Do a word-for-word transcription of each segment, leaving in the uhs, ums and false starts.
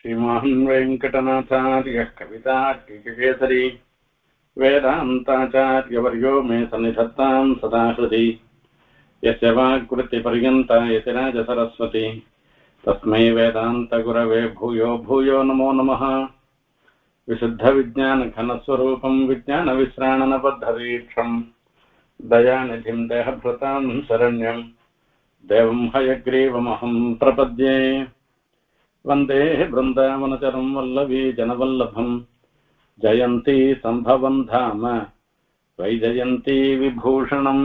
श्रीमान् वेङ्कटनाथार्यः कवितार्किककेसरी वेदान्ताचार्यवर्यो मे सन्निधत्तां सदा हृदि यस्य वाक्कृतिपर्यन्ता यतिराजसरस्वती तस्मै वेदान्तगुरवे भूयो भूयो नमो नमः। विशुद्धविज्ञानघनस्वरूपं विज्ञानविश्राणनबद्धवीक्षं दयानिधिं देहभृतां शरण्यं देवं हयग्रीवमहं प्रपद्ये। वन्दे बृन्दावनचरं वल्लवी जनवल्लभं जयन्ती सम्भवं धाम वैजयन्ती विभूषणम्।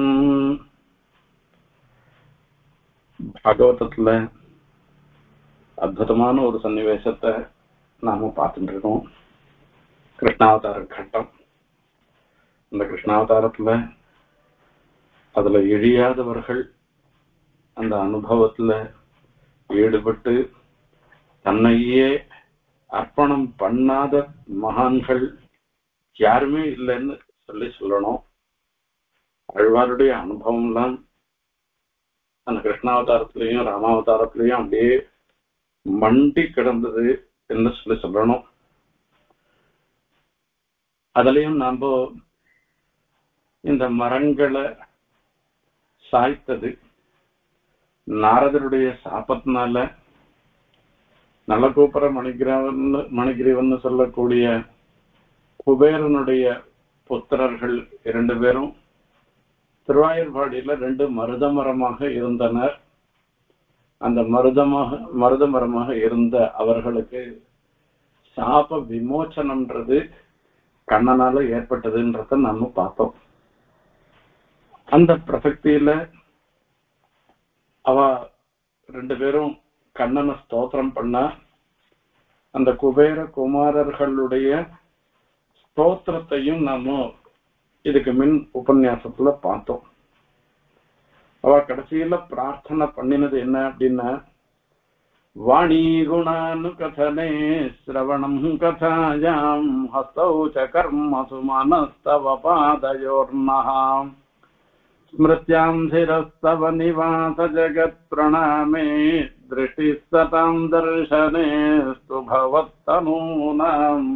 பாகவதத்துல அற்புதமான ஒரு சன்னிவேசத்தை நாம பார்த்துட்டு இருக்கோம். கிருஷ்ணாவதார கட்டம். இந்த கிருஷ்ணாவதாரத்துல அதுல இழியாதவர்கள் அந்த அனுபவத்துல ஈடுபட்டு தன்னையே அர்ப்பணம் பண்ணாத மகான்கள் யாருமே இல்லைன்னு சொல்லி சொல்லணும். ஆழ்வாருடைய அனுபவம்லாம் அந்த கிருஷ்ணாவதாரத்திலையும் ராமாவதாரத்திலையும் அப்படியே மண்டி கிடந்தது என்று சொல்லி சொல்லணும். அதுலயும் நாம இந்த மரங்களை சாய்த்தது நாரதருடைய சாபத்தினால நலகோபுர மணிகிரவன் மணிகிரீவன் சொல்லக்கூடிய குபேரனுடைய புத்திரர்கள் இரண்டு பேரும் திருவாயூர்பாடியில ரெண்டு மருத மரமாக இருந்தனர். அந்த மருதமாக மருத மரமாக இருந்த அவர்களுக்கு சாப விமோச்சனம்ன்றது கண்ணனால ஏற்பட்டதுன்றத நம்ம பார்த்தோம். அந்த பிரசக்தியில அவ ரெண்டு பேரும் கண்ணனை ஸ்தோத்திரம் பண்ணா அந்த குபேர குமாரர்களுடைய ஸ்தோத்திரத்தையும் நாம இதுக்கு மின் உபன்யாசத்துல பார்த்தோம். அவ கடைசியில பிரார்த்தனை பண்ணினது என்ன அப்படின்னா, வாணி குணானு கதனே சிரவணம் கதாயாம் ஹஸ்தௌ ச கர்மசு மனஸ்தவ பாதயோர்ணஹாம் ஸ்மிருத்யாம் சிரஸ்தவ நிவாச ஜகத் பிரணாமே திருஷ்டி சதாம் தர்ஷனே ஸ்துபவத்தனூனாம்.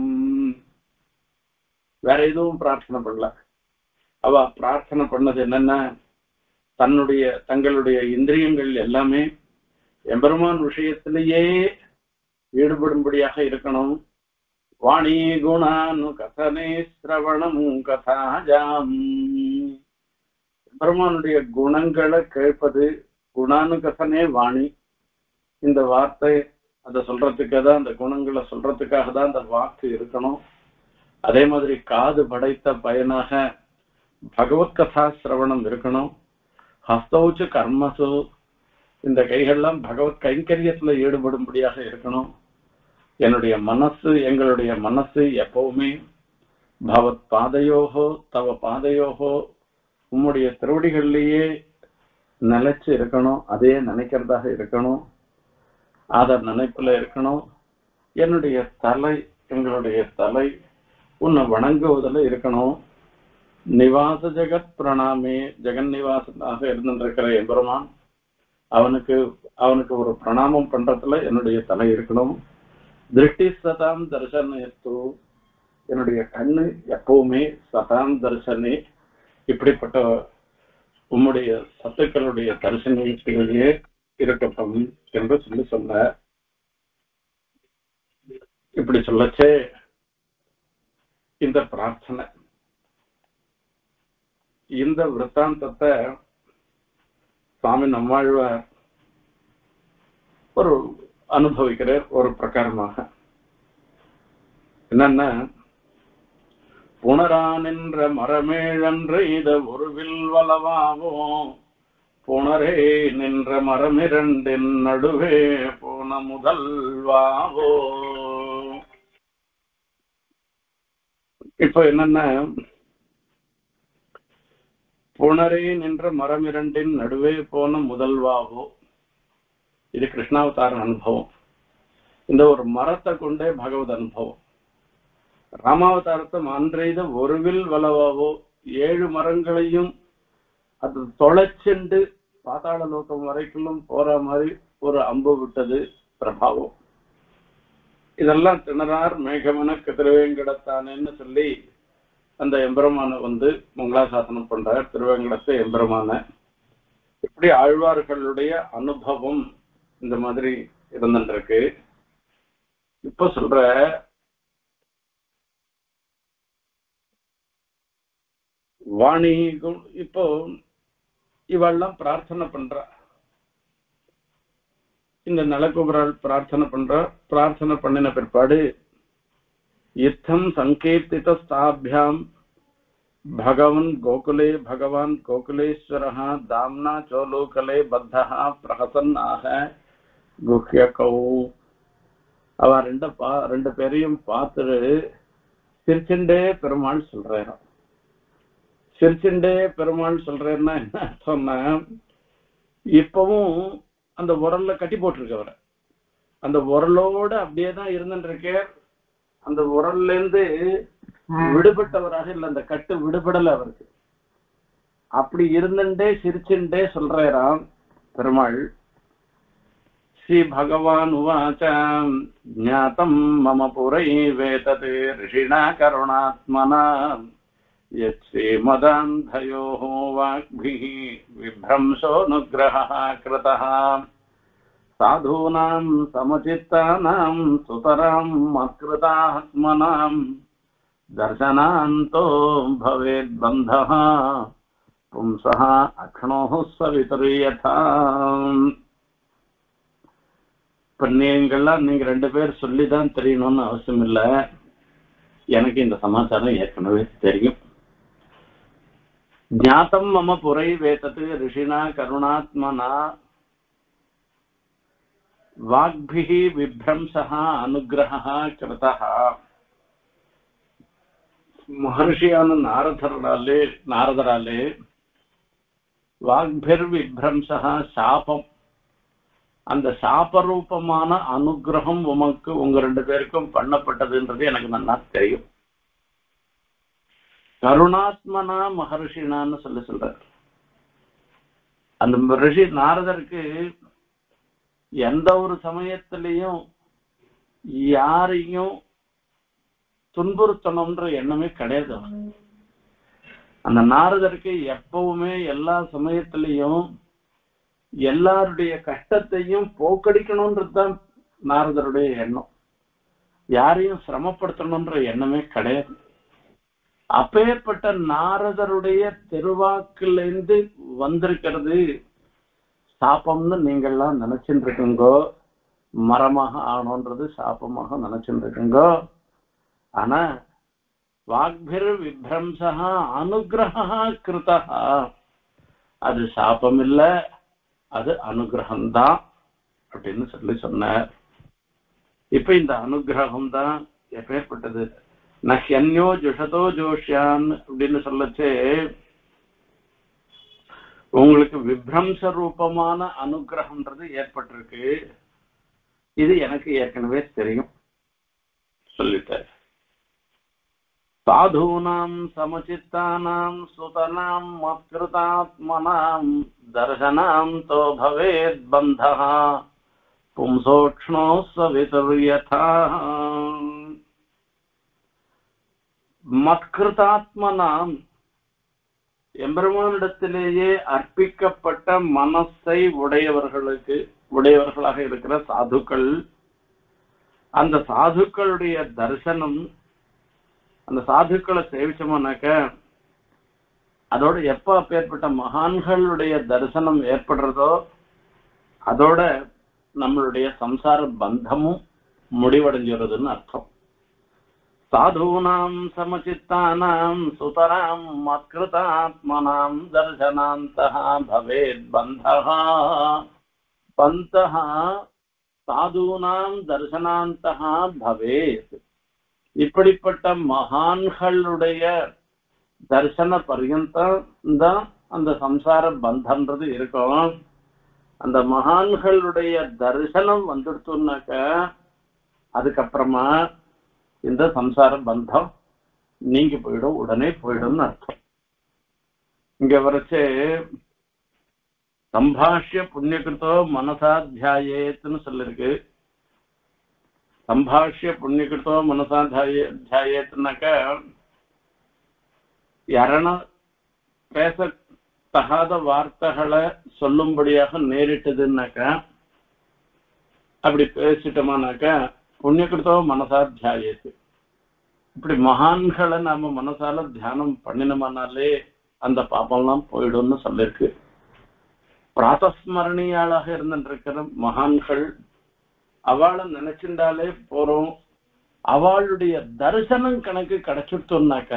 வேற எதுவும் பிரார்த்தனை பண்ணல. அவ பிரார்த்தனை பண்ணது என்னன்னா, தன்னுடைய தங்களுடைய இந்திரியங்கள் எல்லாமே எம்பெருமான் விஷயத்திலேயே ஈடுபடும்படியாக இருக்கணும். வாணி குணானு கதனே சிரவணம் கதாஜாம். எம்பெருமானுடைய குணங்களை கேட்பது. குணானு கதனே வாணி. இந்த வார்த்தை அதை சொல்றதுக்காக தான், அந்த குணங்களை சொல்றதுக்காக தான் அந்த வாக்கு இருக்கணும். அதே மாதிரி காது படைத்த பயனாக பகவத் கதா சிரவணம் இருக்கணும். ஹஸ்தௌச்சு கர்மசு. இந்த கைகள்லாம் பகவத் கைங்கரியத்துல ஈடுபடும்படியாக இருக்கணும். என்னுடைய மனசு எங்களுடைய மனசு எப்பவுமே பகவத் பாதையோகோ தவ பாதையோகோ உம்முடைய திருவடிகள்லேயே நிலைச்சு இருக்கணும். அதே நினைக்கிறதாக இருக்கணும். அத நினைப்புல இருக்கணும். என்னுடைய தலை எங்களுடைய தலை உன்னை வணங்குவதில் இருக்கணும். நிவாச ஜெகத் பிரணாமே. ஜெகன் நிவாசனாக இருந்திருக்கிற எம்பெருமான் அவனுக்கு அவனுக்கு ஒரு பிரணாமம் பண்றதுல என்னுடைய தலை இருக்கணும். திருஷ்டி சதாம் தர்சனேஸ்து. என்னுடைய கண்ணு எப்பவுமே சதாம் தர்சனே இப்படிப்பட்ட உம்முடைய சத்துக்களுடைய தரிசனத்திலேயே இருக்கட்டும் என்று சொல்லி சொன்ன. இப்படி சொல்லச்சே இந்த பிரார்த்தனை, இந்த விருத்தாந்தத்தை சுவாமி நம்மாழ்வார் ஒரு அனுபவிக்கிறார் ஒரு பிரகாரமாக. என்னன்னா, புனரா நின்ற மரமேழன்று இத ஒருவில் வளவாவோ புனரே நின்ற மரமிரண்டின் நடுவே போன முதல்வாவோ. இப்ப என்னன்னா, புனரே நின்ற மரம் இரண்டின் நடுவே போன முதல்வாவோ. இது கிருஷ்ணாவதார அனுபவம். இந்த ஒரு மரத்தை கொண்டே பகவத் அனுபவம். ராமாவதாரத்தை அன்றைத ஒருவில் வளவாவோ. ஏழு மரங்களையும் அது தொலைச்சென்று பாதாள லோகம் வரைக்கும் போற மாதிரி ஒரு அம்பு விட்டது பிரபாவம். இதெல்லாம் திணறார் மேகமனக்கு திருவேங்கடத்தானேன்னு சொல்லி அந்த எம்பெருமான வந்து மங்களாசாசனம் பண்றார். திருவேங்கடத்தை எம்பெருமான இப்படி ஆழ்வார்களுடைய அனுபவம் இந்த மாதிரி இருந்துருக்கு. இப்ப சொல்ற வாணி இப்போ இவெல்லாம் பிரார்த்தனை பண்றா. இந்த நலகுபரால் பிரார்த்தனை பண்றா. பிரார்த்தனை பண்ணின பிற்பாடு யுத்தம் சங்கீர்த்தித ஸ்தாபியாம் பகவன் கோகுலே பகவான் கோகுலேஸ்வரः தாம்னா சோலோகலே பத்தः பிரஹசன் ஆக குஹ்யகௌ. அவ ரெண்டு பா ரெண்டு பேரையும் பார்த்துட்டு சிரிச்சுண்டே பெருமாள் சொல்றாராம். சிரிச்சுண்டே பெருமாள் சொல்றேன்னா என்ன சொன்ன, இப்பவும் அந்த உரல்ல கட்டி போட்டிருக்கவர அந்த உரலோட அப்படியேதான் இருந்துருக்கே. அந்த உரல்ல இருந்து விடுபட்டவராக இல்ல, அந்த கட்டு விடுபடல அவருக்கு. அப்படி இருந்துட்டே சிரிச்சுண்டே சொல்றாராம் பெருமாள். ஸ்ரீ பகவான் உவாச்சம் ஞாதம் மம புரை வேததே ரிஷிணா கருணாத்மனா யஸ்ரீமதாந்தயோः வாக்பிः விப்ரம்சோனுக்ரஹः கிருதः சாதூனாம் சமசித்தானாம் சுதராம் மத்கிருதாத்மனாம் தர்சனாந்தோ பவேத் பந்தः பும்சः அக்ஷ்ணோः சவிதுர்யதா. இப்ப நீங்கள்லாம் நீங்க ரெண்டு பேர் சொல்லிதான் தெரியணும்னு அவசியம் இல்லை. எனக்கு இந்த சமாச்சாரம் ஏற்கனவே தெரியும். ஞாதம் மம புரை வேதத்து ரிஷினா கருணாத்மனா வாக்பிஹி விப்ரம்சஹ அனுகிரஹ கிருதஹ. மகர்ஷியான நாரதராலே நாரதராலே வாக்பிர் விப்ரம்சஹ சாபம், அந்த சாபரூபமான அனுகிரகம் உமக்கு உங்க ரெண்டு பேருக்கும் பண்ணப்பட்டதுன்றது எனக்கு நல்லா தெரியும். கருணாத்மனா மகர்ஷினான்னு சொல்லி சொல்றார். அந்த ரிஷி நாரதருக்கு எந்த ஒரு சமயத்திலையும் யாரையும் துன்புறுத்தணும்ன்ற எண்ணமே கிடையாது. அந்த நாரதருக்கு எப்பவுமே எல்லா சமயத்திலையும் எல்லாருடைய கஷ்டத்தையும் போக்கடிக்கணும்ன்றதுதான் நாரதருடைய எண்ணம். யாரையும் சிரமப்படுத்தணும்ன்ற எண்ணமே கிடையாது. அப்பேற்பட்ட நாரதருடைய திருவாக்கிலிருந்து வந்திருக்கிறது சாபம்னு நீங்கள்லாம் நினைச்சுட்டு இருக்குங்கோ. மரமாக ஆனோன்றது சாபமாக நினைச்சுட்டு இருக்குங்கோ. ஆனா வாக்பிர் விப்ரம்சா அனுகிரஹ கிருதா, அது சாபம் இல்ல, அது அனுகிரகம்தான் அப்படின்னு சொல்லி சொன்னார். இப்ப இந்த அனுகிரகம் தான் எப்பேற்பட்டது. நஹ்யன்யோ ஜுஷதோ ஜோஷ்யான் அப்படின்னு சொல்லச்சு உங்களுக்கு விப்ரம்ச ரூபமான அனுகிரகம்ன்றது ஏற்பட்டிருக்கு. இது எனக்கு ஏற்கனவே தெரியும் சொல்லிட்டார். சாதூனாம் சமசித்தானாம் சுதனாம் மத்கிருதாத்மனாம் தர்சனாம் தோ பவேத் பந்தஹ பும்சோக்ஷ்ணோ சவிதுர்யதா. மத்கிருதாத்மனாம் எம்பெருமானிடத்திலேயே அர்ப்பிக்கப்பட்ட மனசை உடையவர்களுக்கு உடையவர்களாக இருக்கிற சாதுக்கள், அந்த சாதுக்களுடைய தரிசனம், அந்த சாதுக்களை சேவிச்சோம்னாக்க அதோட எப்ப அப்பேற்பட்ட மகான்களுடைய தரிசனம் ஏற்படுறதோ அதோட நம்மளுடைய சம்சார பந்தமும் முடிவடைஞ்சிருதுன்னு அர்த்தம். சாதூனாம் சமசித்தானாம் சுதராம் மத்கிருதாத்மனாம் தர்சனாந்தஹ பவேத் பந்தஹ. பந்தஹ சாதூனாம் தர்சனாந்தஹ பவேத். இப்படிப்பட்ட மகான்களுடைய தரிசன பர்யந்தம் தான் அந்த சம்சார பந்தம்ன்றது இருக்கும். அந்த மகான்களுடைய தரிசனம் வந்துடுச்சுன்னாக்க அதுக்கப்புறமா இந்த சம்சார பந்தம் நீங்கி போயிடும், உடனே போயிடும் அர்த்தம். இங்க வரைச்சு சம்பாஷ்ய புண்ணியகிருத்தோ மனசாத்தியாயேத்துன்னு சொல்லிருக்கு. சம்பாஷ்ய புண்ணியகிருத்தோ மனசா தியாய தியாயேத்துனாக்க யாரான பேச தகாத வார்த்தைகளை சொல்லும்படியாக நேரிட்டதுன்னாக்கா அப்படி பேசிட்டோமானாக்கா புண்ணியகிருத்தோ மனசா தியாயத்து. இப்படி மகான்களை நாம மனசால தியானம் பண்ணினோம்னாலே அந்த பாப்பம்லாம் போயிடும்னு சொல்லிருக்கு. பிராத்தஸ்மரணியாளாக இருந்துருக்கிற மகான்கள் அவளை நினைச்சிருந்தாலே போறோம். அவளுடைய தரிசனம் கணக்கு கிடைச்சிட்டோம்னாக்க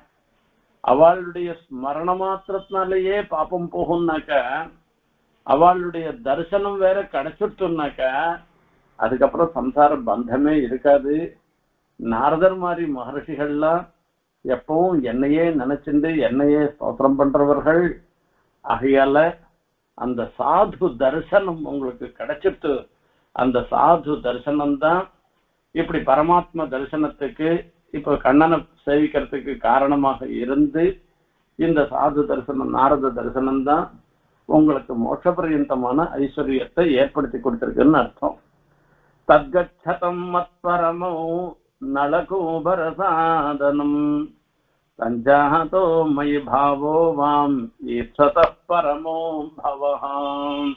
அவளுடைய ஸ்மரண மாத்திரத்தினாலேயே பாப்பம் போகும்னாக்க அவளுடைய தரிசனம் வேற கிடைச்சிட்டோம்னாக்க அதுக்கப்புறம் சம்சார பந்தமே இருக்காது. நாரதர் மாதிரி மகர்ஷிகள்லாம் எப்பவும் என்னையே நினைச்சிருந்து என்னையே ஸ்தோத்திரம் பண்றவர்கள். ஆகையால அந்த சாது தரிசனம் உங்களுக்கு கிடைச்சிட்டு அந்த சாது தரிசனம் தான் இப்படி பரமாத்மா தரிசனத்துக்கு இப்ப கண்ணனை சேவிக்கிறதுக்கு காரணமாக இருந்து இந்த சாது தரிசனம் நாரத தரிசனம் தான் உங்களுக்கு மோட்ச பரியந்தமான ஐஸ்வர்யத்தை ஏற்படுத்தி கொடுத்திருக்குன்னு அர்த்தம். தத்கச்சதம் மத்பரமோ நளகூபர சாதனம் சஞ்சாதோ மயி பாவோ வாம் ஈப்சத பரமோ பவஹாம்.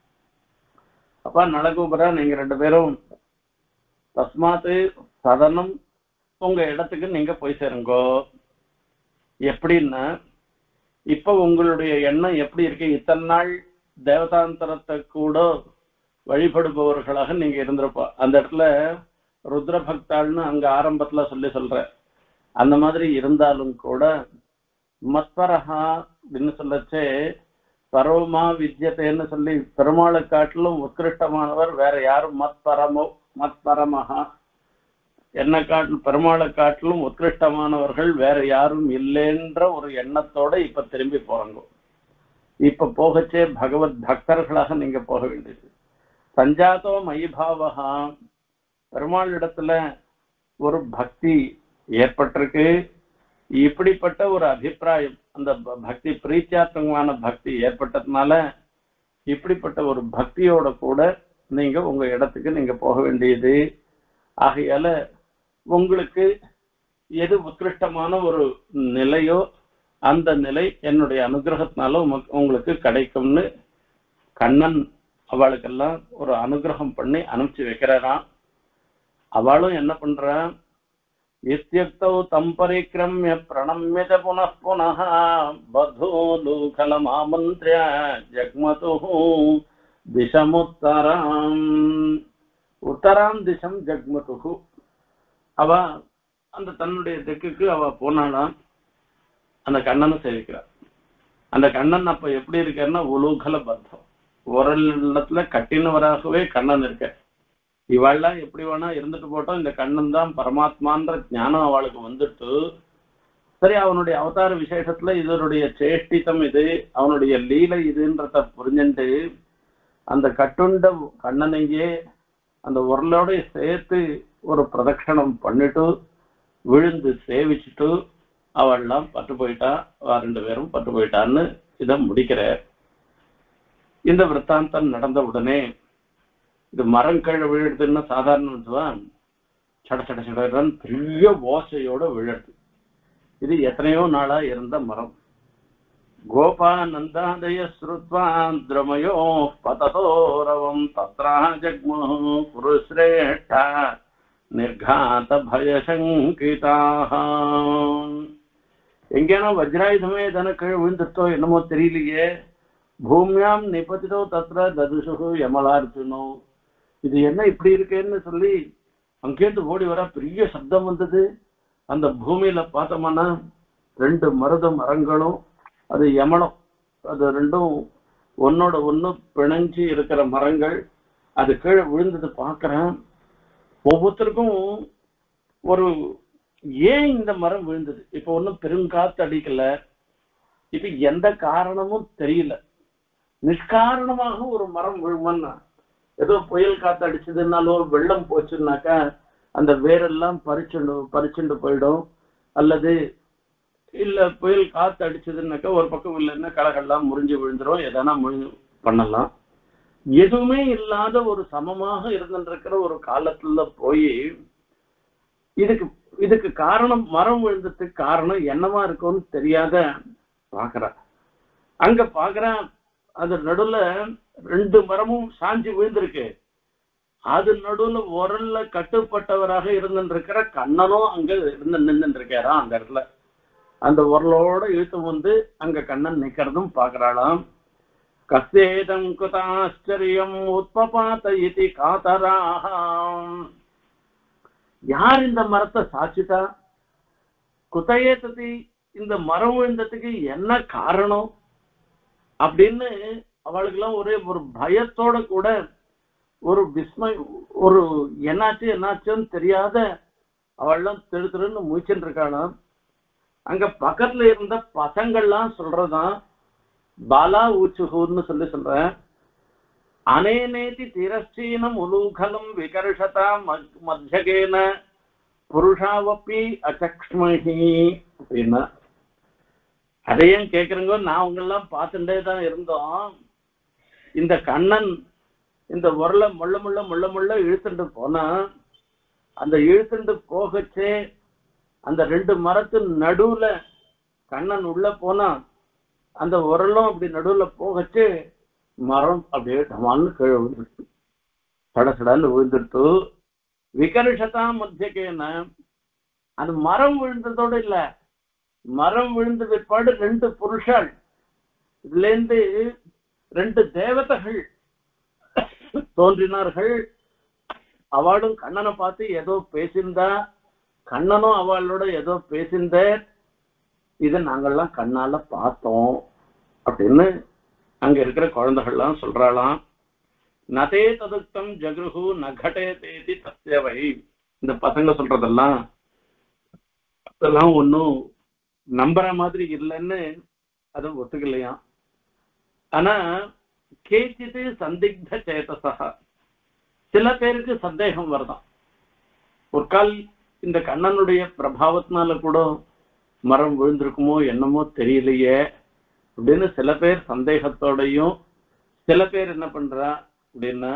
அப்பா நளகூபரா, நீங்க ரெண்டு பேரும் தஸ்மாத்து சதனம் உங்க இடத்துக்கு நீங்க போய் சேருங்கோ. எப்படின்னா இப்ப உங்களுடைய எண்ணம் எப்படி இருக்கு? இத்தனை நாள் தேவதாந்தரத்தை கூட வழிபடுபவர்களாக நீங்க இருந்திருப்பா. அந்த இடத்துல ருத்ர பக்தாள்னு அங்க ஆரம்பத்துல சொல்லி சொல்ற அந்த மாதிரி இருந்தாலும் கூட மத்பரஹா அப்படின்னு சொல்லச்சே பரவமா வித்யத்தைன்னு சொல்லி பெருமாளை காட்டிலும் உத்கிருஷ்டமானவர் வேற யாரும் மத்பரமோ மத்பரமஹா என்ன காட்டிலும் பெருமாளை காட்டிலும் உத்கிருஷ்டமானவர்கள் வேற யாரும் இல்லைன்ற ஒரு எண்ணத்தோட இப்ப திரும்பி போறாங்க. இப்ப போகச்சே பகவத் பக்தர்களாக நீங்க போக வேண்டியது. சஞ்சாதோ மயிபாவகா, பெருமாள் இடத்துல ஒரு பக்தி ஏற்பட்டிருக்கு. இப்படிப்பட்ட ஒரு அபிப்பிராயம், அந்த பக்தி பிரீத்தியாத்மகமான பக்தி ஏற்பட்டதுனால இப்படிப்பட்ட ஒரு பக்தியோட கூட நீங்க உங்க இடத்துக்கு நீங்க போக வேண்டியது. ஆகையால உங்களுக்கு எது உத்கிருஷ்டமான ஒரு நிலையோ அந்த நிலை என்னுடைய அனுகிரகத்தினால உங்களுக்கு கிடைக்கும்னு கண்ணன் அவளுக்கெல்லாம் ஒரு அனுகிரகம் பண்ணி அனுப்பிச்சு வைக்கிறாராம். அவளும் என்ன பண்றான், இத்யுக்தௌ தம் பரிக்ரம்ய பிரணம்யத புனః புனः பதூலுகலம் ஆமந்த்ர்ய ஜக்மதுஹு திசமுத்தராம். உத்தராம் திசம் ஜக்மதுஹு. அவ அந்த தன்னுடைய திக்குக்கு அவ போனாலாம். அந்த கண்ணனை சேவிக்கிறார். அந்த கண்ணன் அப்ப எப்படி இருக்காருன்னா உலூகல பத்தம், ஒரு இடத்துல கட்டினவராகவே கண்ணன் இருக்க. இவாள்லாம் எப்படி வேணா இருந்துட்டு போட்டோம், இந்த கண்ணன் தான் பரமாத்மான்ற ஞானம் அவளுக்கு வந்துட்டு சரி அவனுடைய அவதார விசேஷத்துல இதனுடைய சேஷ்டிதம் இது, அவனுடைய லீலை இதுன்றத புரிஞ்சுட்டு அந்த கட்டுண்ட கண்ணனையே அந்த உரலோட சேர்த்து ஒரு பிரதட்சணம் பண்ணிட்டு விழுந்து சேவிச்சுட்டு அவள்லாம் பட்டு போயிட்டா, ரெண்டு பேரும் பட்டு போயிட்டான்னு இதை முடிக்கிற. இந்த விற்த்தாந்தம் நடந்த உடனே இது மரம் கீழே விழுதுன்னு சாதாரண சட சட சடன்னு பெரிய ஓசையோட விழுது. இது எத்தனையோ நாளா இருந்த மரம். கோபானந்தாதய ஸ்ருத்வா திரமயோ பததோரவம் தத்ரா ஜக்மு புருஸ்ரேஷ்டா நிர்காத பயசங்கிதாக. எங்கேனா வஜ்ராயுதமே தானே கீழே விழுந்துட்டோ என்னமோ தெரியலையே. பூமியாம் நிபதிதோ தத்ர ததுஷு யமலார்ஜுனோ. இது என்ன இப்படி இருக்கேன்னு சொல்லி அங்கேருந்து ஓடி வர பெரிய சப்தம் வந்தது. அந்த பூமியில பார்த்தோம்னா ரெண்டு மருத மரங்களும் அது யமனம், அது ரெண்டும் ஒன்னோட ஒண்ணு பிணைஞ்சு இருக்கிற மரங்கள். அது கீழே விழுந்தது பார்க்கிறேன். ஒவ்வொருத்தருக்கும் ஒரு ஏன் இந்த மரம் விழுந்தது, இப்ப ஒன்னும் பெருங்காத்து அடிக்கல, இப்ப எந்த காரணமும் தெரியல. நிஷ்காரணமாக ஒரு மரம் விழுமன்னா ஏதோ புயல் காத்து அடிச்சதுனாலோ வெள்ளம் போச்சுன்னாக்கா அந்த வேரெல்லாம் பறிச்சுண்டு பறிச்சுண்டு போயிடும். அல்லது இல்ல புயல் காத்து அடிச்சதுன்னாக்கா ஒரு பக்கம் இல்லைன்னா களைகள்லாம் முறிஞ்சு விழுந்துரும், எதனா முறிஞ்சு பண்ணலாம். எதுவுமே இல்லாத ஒரு சமமாக இருந்துருக்கிற ஒரு காலத்துல போய் இதுக்கு இதுக்கு காரணம் மரம் விழுந்ததுக்கு காரணம் என்னவா இருக்கும்னு தெரியாத பாக்குற. அங்க பாக்குற அது நடுவுல ரெண்டு மரமும் சாஞ்சி விழுந்திருக்கு. அது நடுவுல உரல்ல கட்டுப்பட்டவராக இருந்துருக்கிற கண்ணனும் அங்க இருந்து நின்று இருக்காரா அந்த இடத்துல. அந்த உரலோட இழுத்து வந்து அங்க கண்ணன் நிக்கிறதும் பாக்குறாளாம். கசேதம் குதாச்சரியம் உத்பபாத இதி காதராக. யார் இந்த மரத்தை சாட்சிட்டா, குத்தையே தத்தி இந்த மரம் விழுந்ததுக்கு என்ன காரணம் அப்படின்னு அவளுக்கு எல்லாம் ஒரே ஒரு பயத்தோட கூட ஒரு விஸ்மய ஒரு என்னாச்சு என்னாச்சுன்னு தெரியாத அவள்லாம் தெரு தெருன்னு முயற்சின்னு இருக்காளாம். அங்க பக்கத்துல இருந்த பசங்கள்லாம் சொல்றதான் பாலா ஊச்சுகூர்னு சொல்லி சொல்றேன். அனேனேதி திரஸ்சீனம் உலூகலம் விகர்ஷதா மத்தியகேன புருஷாவப்பி அச்சக்ஷ்மஹி அப்படின்னா. அதையும் கேக்குறங்க, நான் உங்களெல்லாம் பார்த்துட்டே தான் இருந்தோம். இந்த கண்ணன் இந்த உரல முள்ள முள்ள முள்ள முள்ள இழுத்துட்டு போனா அந்த இழுத்துட்டு போகச்சே அந்த ரெண்டு மரத்து நடுவுல கண்ணன் உள்ள போனா அந்த உரலும் அப்படி நடுவுல போகச்சு மரம் அப்படியே டமான்னு கீழே விழுந்துருச்சு. சடசடான்னு விழுந்துருத்து. விகர்ஷதா மத்தியகேன அந்த மரம் விழுந்ததோடு இல்ல, மரம் விழுந்த பிற்பாடு ரெண்டு புருஷாள் இதுல இருந்து ரெண்டு தேவதைகள் தோன்றினார்கள். அவளும் கண்ணனை பார்த்து ஏதோ பேசியிருந்தா, கண்ணனும் அவளோட ஏதோ பேசியிருந்த. இதை நாங்கள்லாம் கண்ணால பார்த்தோம் அப்படின்னு அங்க இருக்கிற குழந்தைகள்லாம் சொல்றாளாம். நதே ததுக்தம் ஜக்ருஹு நகடே தேதி தஸ்யவை. இந்த பசங்க சொல்றதெல்லாம் அதெல்லாம் ஒன்னும் நம்புற மாதிரி இல்லைன்னு அதை ஒத்துக்கலையா. ஆனா கேச்சித்து சந்திக்த சேதசா, சில பேருக்கு சந்தேகம் வருதான். ஒரு கால் இந்த கண்ணனுடைய பிரபாவத்தினால கூட மரம் விழுந்திருக்குமோ என்னமோ தெரியலையே அப்படின்னு சில பேர் சந்தேகத்தோடையும், சில பேர் என்ன பண்றா அப்படின்னா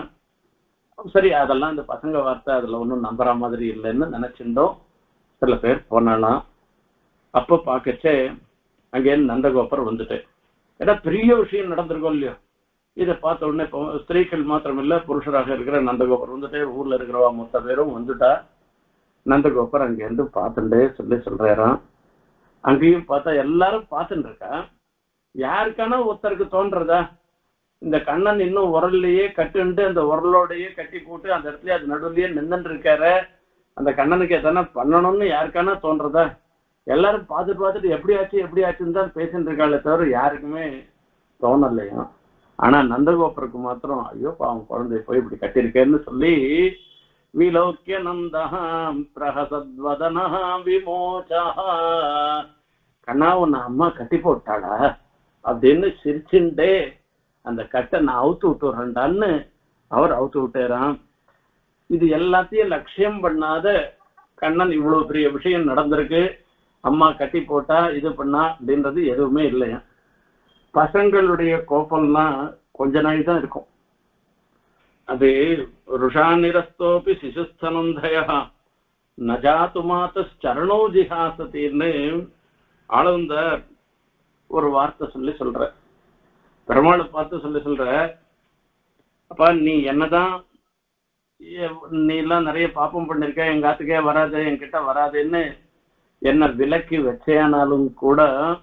சரி அதெல்லாம் இந்த பசங்க வார்த்தை அதுல ஒன்றும் நம்புற மாதிரி இல்லைன்னு நினைச்சிருந்தோம். சில பேர் போனாலாம். அப்போ பார்க்கச்சே அங்கே நந்தகோபர் வந்துட்டு, ஏன்னா பெரிய விஷயம் நடந்திருக்கோம் இல்லையோ. இதை பார்த்த உடனே ஸ்திரீகள் மாத்திரம் இல்ல, புருஷராக இருக்கிற நந்தகோபர் வந்துட்டு ஊர்ல இருக்கிறவா மொத்த பேரும் வந்துட்டா. நந்தகோபர் அங்கேருந்து பார்த்துட்டே சொல்லி சொல்றாராம். அங்கேயும் பார்த்தா எல்லாரும் பார்த்துட்டு இருக்கா. யாருக்கான ஒருத்தருக்கு தோன்றதா இந்த கண்ணன் இன்னும் உரல்லையே கட்டுண்டு அந்த உரலோடையே கட்டி போட்டு அந்த இடத்துல அது நடுவுலயே நின்றுட்டு இருக்காரு, அந்த கண்ணனுக்கு எதனா பண்ணணும்னு யாருக்கானா தோன்றதா? எல்லாரும் பார்த்துட்டு பார்த்துட்டு எப்படியாச்சு எப்படியாச்சுன்னு தான் பேசிட்டு இருக்காளே தவிர யாருக்குமே தோணலையா. ஆனா நந்தகோபருக்கு மாத்திரம் ஐயோ பாவம் குழந்தை போய் இப்படி கட்டியிருக்கேன்னு சொல்லி விலோக்கிய நந்தஹாம் பிரஹசத்வதனஹா விமோசா, கண்ணா உன்னை அம்மா கட்டி போட்டாளா அப்படின்னு சிரிச்சுட்டே அந்த கட்டை நான் அவுத்து விட்டுறேன்டான்னு அவர் அவுத்து விட்டாராம். இது எல்லாத்தையும் லட்சியம் பண்ணாத கண்ணன் இவ்வளவு பெரிய விஷயம் நடந்திருக்கு, அம்மா கட்டி போட்டா இது பண்ணா அப்படின்றது எதுவுமே இல்லையா. பசங்களுடைய கோபம்லாம் கொஞ்ச நாள் தான் இருக்கும். அது ருஷாநிரஸ்தோபி சிசுஸ்தனந்தயா நஜாத்து மாத்த சரணோ ஜிஹாசத்தின்னு ஆளவந்த ஒரு வார்த்தை சொல்லி சொல்ற. பெருமாளை பார்த்து சொல்லி சொல்ற, அப்பா நீ என்னதான் நீ எல்லாம் நிறைய பாப்பம் பண்ணிருக்க, எங்க ஆத்துக்கே வராது என்கிட்ட வராதுன்னு என்ன விலக்கி வச்சேனாலும் கூட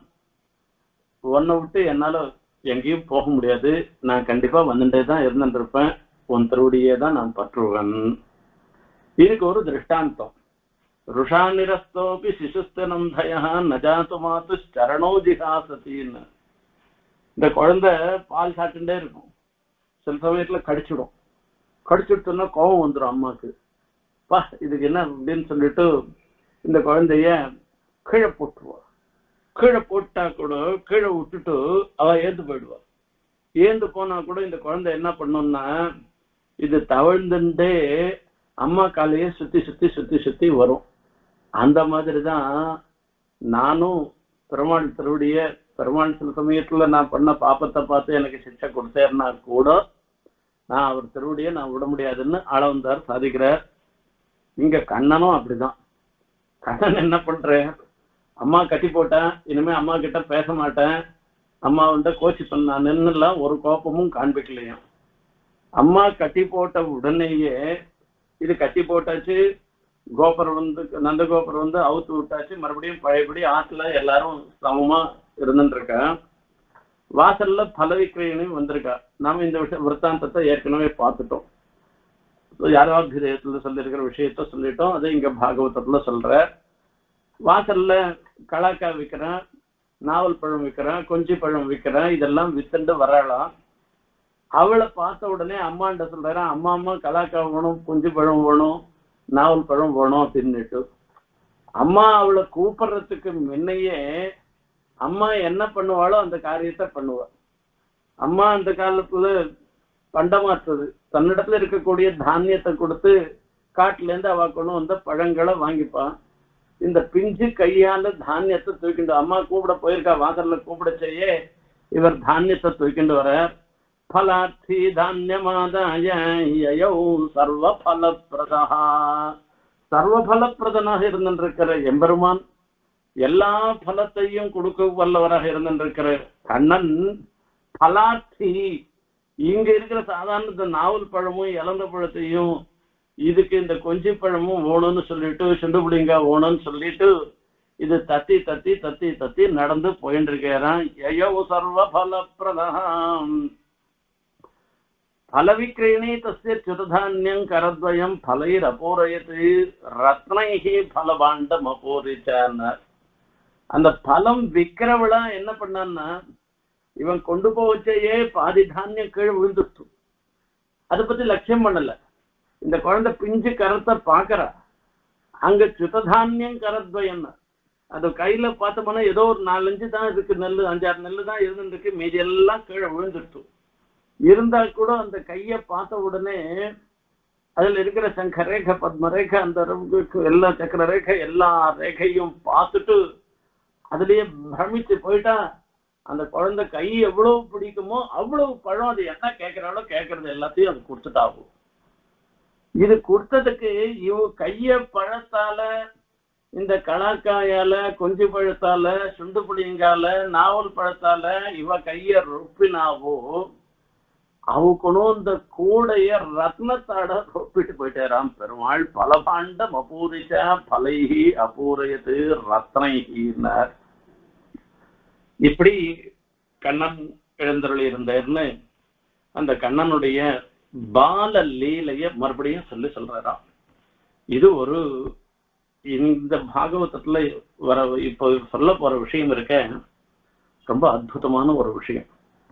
உன்னை விட்டு என்னால எங்கேயும் போக முடியாது. நான் கண்டிப்பா வந்துட்டே தான் இருந்துட்டு இருப்பேன், உன் திருவடியே தான் நான் பற்றுவேன். இதுக்கு ஒரு திருஷ்டாந்தம். ருஷாநிரஸ்தோபி சிசுஸ்தனந்தயா நஜாத்து மாத்து சரணோ ஜிஹாசத்தின்னு. இந்த குழந்தை பால் சாப்பிட்டுட்டே இருக்கும், சில சமயத்துல கடிச்சிடும். கடிச்சுட்டோன்னா கோபம் வந்துடும் அம்மாக்கு. பா இதுக்கு என்ன அப்படின்னு சொல்லிட்டு இந்த குழந்தைய கீழே போட்டுருவா. கீழே போட்டா கூட கீழே விட்டுட்டு அவ ஏந்து போயிடுவா. ஏந்து போனா கூட இந்த குழந்தை என்ன பண்ணும்னா இது தவழ்ந்துட்டே அம்மா காலையே சுத்தி சுத்தி சுத்தி சுத்தி வரும். அந்த மாதிரிதான் நானும் பெருமாள் திருவடிய பெருமாள் சில சமயத்துல நான் பண்ண பாப்பத்தை பார்த்து எனக்கு சிக்ஷை கொடுத்தேன்னா கூட நான் அவர் திருவடியை நான் விட முடியாதுன்னு ஆளவந்தார் சாதிக்கிறார். இங்க கண்ணனும் அப்படிதான். கண்ணன் என்ன பண்றேன், அம்மா கட்டி போட்டேன், இனிமே அம்மா கிட்ட பேச மாட்டேன், அம்மா வந்து கோச்சி பண்ணான்னுலாம் ஒரு கோபமும் காண்பிக்கலையும். அம்மா கட்டி போட்ட உடனேயே இது கட்டி போட்டாச்சு, கோபுரம் வந்து நந்தகோபுரம் வந்து அவுத்து விட்டாச்சு, மறுபடியும் பழையபடி ஆற்றுல எல்லாரும் சமமா இருந்துட்டு இருக்கா. வாசல்ல பலவிக்கிரையனையும் வந்திருக்கா. நாம இந்த விஷயம் விற்த்தாந்தத்தை ஏற்கனவே பார்த்துட்டோம். யாராவது சொல்லியிருக்கிற விஷயத்த சொல்லிட்டோம். அதை இங்க பாகவதத்துல சொல்ற. வாசல்ல கலாக்கா விற்கிறேன், நாவல் பழம் விற்கிறேன், கொஞ்சி பழம் விற்கிறேன், இதெல்லாம் வித்துண்டு வரலாம். அவளை பார்த்த உடனே அம்மாண்ட சொல்றேன், அம்மா அம்மா கலாக்கா வேணும், கொஞ்சி பழம் வேணும், நாவல் பழம் வேணும் அப்படின்னுட்டு. அம்மா அவளை கூப்பிடுறதுக்கு முன்னையே அம்மா என்ன பண்ணுவாளோ அந்த காரியத்தை பண்ணுவா. அம்மா அந்த காலத்துல பண்டமாற்றுறது, தன்னிடத்துல இருக்கக்கூடிய தானியத்தை கொடுத்து காட்டுல இருந்து அவ கொண்டு வந்த பழங்களை வாங்கிப்பான். இந்த பிஞ்சு கையால தானியத்தை தூக்கிண்டு, அம்மா கூப்பிட போயிருக்கா, வாசல்ல கூப்பிட செய்ய இவர் தானியத்தை தூக்கிண்டு வர. பலார்த்தி தானியமாதாய சர்வ பலப்பிரதா, சர்வ பலப்பிரதனாக இருந்திருக்கிற எம்பெருமான், எல்லா பலத்தையும் கொடுக்க வல்லவராக இருந்திருக்கிற கண்ணன் பலார்த்தி, இங்க இருக்கிற சாதாரண நாவல் பழமும் இளந்த பழத்தையும் இதுக்கு இந்த கொஞ்சி பழமும் ஓணும்னு சொல்லிட்டு சுண்டுபிடிங்க ஓணும்னு சொல்லிட்டு இது தத்தி தத்தி தத்தி தத்தி நடந்து போயிட்டு இருக்கிறான். யயோ சர்வ பலப்பிரதாம் பலவிக்கிரயணி தஸ்ய சுததான்யம் கரத்வயம் பலைர் அபூரயத்து ரத்னைஹி பலபாண்டம் அபூரிச்சார். அந்த பலம் விக்கிறவளா என்ன பண்ணான்னா, இவன் கொண்டு போச்சையே பாதி தானியம் கீழே விழுந்துட்டு அதை பத்தி லட்சியம் பண்ணல. இந்த குழந்தை பிஞ்சு கரத்தை பாக்குறா, அங்க சுததானியம் கரத்வயம், அது கையில பார்த்தோம்னா ஏதோ ஒரு நாலஞ்சு தான் இருக்கு, நெல்லு அஞ்சாறு நெல்லு தான் இருந்துருக்கு, மீதி எல்லாம் கீழே விழுந்துட்டு. இருந்தா கூட அந்த கைய பார்த்த உடனே அதுல இருக்கிற சங்க ரேகை பத்ம ரேகை அந்த எல்லா சக்கர ரேகை எல்லா ரேகையும் பார்த்துட்டு அதுலயே பிரமிச்சு போயிட்டா. அந்த குழந்தை கை எவ்வளவு பிடிக்குமோ அவ்வளவு பழம் அது என்ன கேட்கிறாளோ கேட்கறது எல்லாத்தையும் அது கொடுத்துட்டாகும். இது கொடுத்ததுக்கு இவ கைய பழத்தால, இந்த கலாக்காயால, கொஞ்சி பழத்தால, சுண்டு புளியங்கால, நாவல் பழத்தால இவ கைய ரொப்பினாவோ அவக்கணும் இந்த கூடைய ரத்னத்தாட ரொப்பிட்டு போயிட்டாராம் பெருமாள். பலபாண்டம் அபூரிச்சா பலைஹி அபூரையது ரத்னைஹின்னார். இப்படி கண்ணன் எழுந்தருளி இருந்தார்னு அந்த கண்ணனுடைய பால லீலைய மறுபடியும் சொல்லி சொல்றாராம். இது ஒரு இந்த பாகவதத்துல வர இப்போ சொல்ல போற விஷயம் இருக்க ரொம்ப அற்புதமான ஒரு விஷயம்.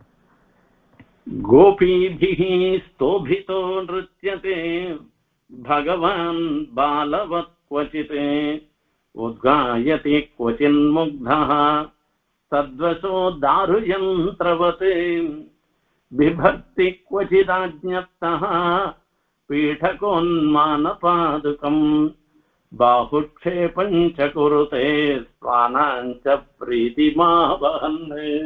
கோபீபிஹி ஸ்தோபிதோ நிருத்யதே பகவான் பாலவத் க்வசித் உத்காயதி க்வசின் முக்தஹ தத்வசோ தாருயந்திரவத் பிபக்தி க்வசிதாஜ்ஞப்தஹ பீடகோன்மானபாதுகம் பாஹுக்ஷேபஞ்ச குருதே ஸ்வானாஞ்ச பிரீதிமாவஹன்.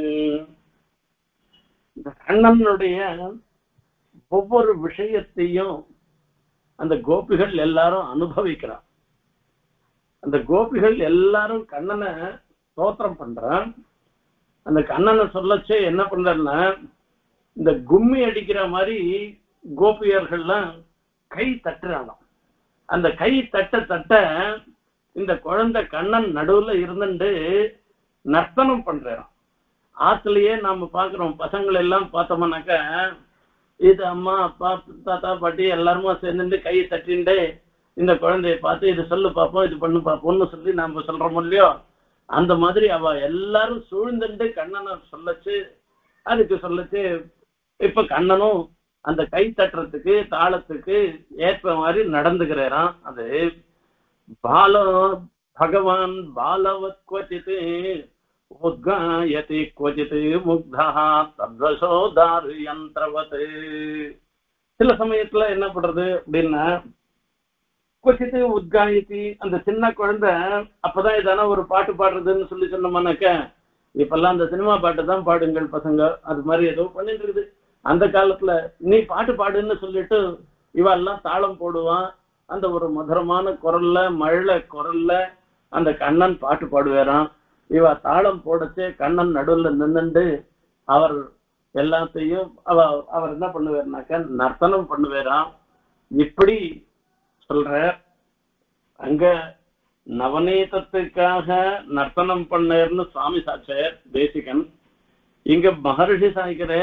இந்த கண்ணனுடைய ஒவ்வொரு விஷயத்தையும் அந்த கோபிகள் எல்லாரும் அனுபவிக்கிறான். அந்த கோபிகள் எல்லாரும் கண்ணனை ஸ்தோத்திரம் பண்றான். அந்த கண்ணனை சொல்லச்சே என்ன பண்றன்னா, இந்த கும்மி அடிக்கிற மாதிரி கோபியர்கள்லாம் கை தட்டுறாங்க. அந்த கை தட்ட தட்ட இந்த குழந்தை கண்ணன் நடுவுல இருந்துட்டு நர்த்தனம் பண்றான். ஆத்துலயே நாம பாக்குறோம், பசங்களை எல்லாம் பார்த்தோம்னாக்க இது அம்மா அப்பா தாத்தா பாட்டி எல்லாருமா சேர்ந்துட்டு கையை தட்டின்ட்டு இந்த குழந்தைய பார்த்து இது சொல்லு பார்ப்போம், இது பண்ணு பார்ப்போம்னு சொல்லி நாம சொல்றோம் இல்லையோ, அந்த மாதிரி அவ எல்லாரும் சூழ்ந்துட்டு கண்ணனை சொல்லச்சு அதுக்கு சொல்லச்சு. இப்ப கண்ணனும் அந்த கை தட்டுறதுக்கு தாளத்துக்கு ஏற்ப மாதிரி நடந்துக்கிறான். அது பால பகவான் பாலவத் க்வசித் உத்காயதி க்வசித் முக்தஹ தத்வசோ தாருயந்திரவத். சில சமயத்துல என்ன பண்றது அப்படின்னா, க்வசித் உத்காயதி அந்த சின்ன குழந்தை அப்பதான் இதான ஒரு பாட்டு பாடுறதுன்னு சொல்லி சொன்னோம்னாக்க, இப்பெல்லாம் அந்த சினிமா பாட்டு தான் பாடுங்கள் பசங்க, அது மாதிரி ஏதோ பண்ணிட்டு இருக்குது. அந்த காலத்துல நீ பாட்டு பாடுன்னு சொல்லிட்டு இவெல்லாம் தாளம் போடுவான். அந்த ஒரு மதுரமான குரல்ல மழை குரல்ல அந்த கண்ணன் பாட்டு பாடுவாராம். இவ தாளம் போடச்சே கண்ணன் நடுவுல நின்னுண்டு அவர் எல்லாத்தையும் அவ அவர் என்ன பண்ணுவாருனாக்க நர்த்தனம் பண்ணுவாராம். இப்படி சொல்ற அங்க நவநீதத்துக்காக நர்த்தனம் பண்ணேர்னு சுவாமி சாட்சியர் தேசிகன். இங்க மகர்ஷி சாய்க்கிற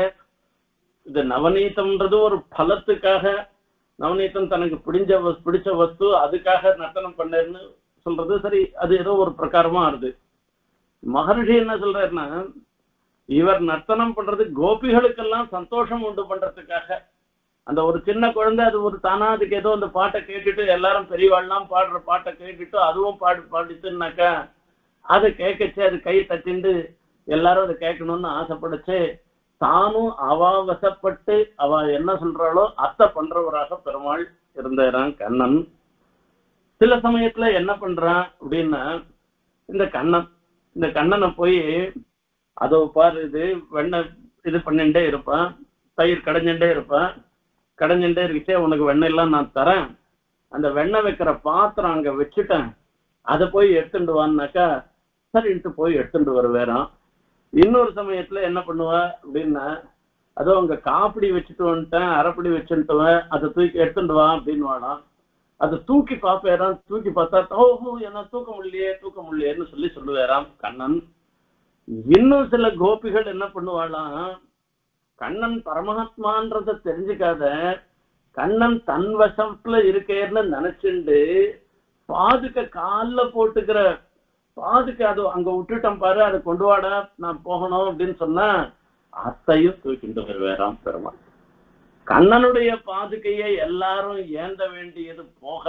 இது நவநீதம்ன்றது ஒரு பலத்துக்காக, நவநீதம் தனக்கு பிடிச்ச பிடிச்ச வஸ்து அதுக்காக நர்த்தனம் பண்ணேர்னு சொல்றது சரி, அது ஏதோ ஒரு பிரகாரமா ஆறுது. மகர்ஷி என்ன சொல்றாருன்னா இவர் நர்த்தனம் பண்றது கோபிகளுக்கெல்லாம் சந்தோஷம் உண்டு பண்றதுக்காக. அந்த ஒரு சின்ன குழந்தை அது ஒரு தானா அதுக்கு ஏதோ அந்த பாட்டை கேட்டுட்டு எல்லாரும் பெரியவாள்லாம் பாடுற பாட்டை கேட்டுட்டு அதுவும் பாடு பாடிச்சுன்னாக்கா அதை கேட்கச்சு அது கை தட்டிண்டு எல்லாரும் அதை கேட்கணும்னு ஆசைப்படுச்சு. தானும் அவ வசப்பட்டு அவ என்ன சொல்றாளோ அத்தை பண்றவராக பெருமாள் இருந்தாரான் கண்ணன். சில சமயத்துல என்ன பண்றான் அப்படின்னா இந்த கண்ணன் இந்த கண்ணனை போய் அதோ பாரு இது வெண்ணெய் இது பண்ணிட்டே இருப்பான், தயிர் கடைஞ்சுட்டே இருப்பான். கடைஞ்சுட்டே இருக்கே உனக்கு வெண்ணெய் எல்லாம் நான் தரேன், அந்த வெண்ணெய் வைக்கிற பாத்திரம் அங்க வச்சுட்டேன், அதை போய் எடுத்துட்டு வான்னாக்கா சரின்ட்டு போய் எடுத்துட்டு வருவேறான். இன்னொரு சமயத்துல என்ன பண்ணுவா அப்படின்னா அதோ அங்க காப்பிடி வச்சுட்டு வந்துட்டேன் அரைப்படி வச்சுட்டுவேன் அதை தூக்கி எடுத்துட்டு வா அப்படின்னு வாடாம். அதை தூக்கி பார்ப்பேறான். தூக்கி பார்த்தா ஓஹோ என்ன தூக்க முடியலையே தூக்க முடியலையேன்னு சொல்லி சொல்லுவேறாம் கண்ணன். இன்னும் சில கோபிகள் என்ன பண்ணுவாளாம், கண்ணன் பரமாத்மான்றத தெரிஞ்சுக்காத கண்ணன் தன் வசத்துல இருக்கேன்னு நினைச்சுண்டு பாதுக்க கால்ல போட்டுக்கிற பாதுக்க அது அங்க விட்டுட்டோம் பாரு அதை கொண்டு வாடா நான் போகணும் அப்படின்னு சொன்னா அத்தையும் தூக்கிட்டு வருவேறாம் பெருமாள். கண்ணனுடைய பாதுகையை எல்லாரும் ஏந்த வேண்டியது போக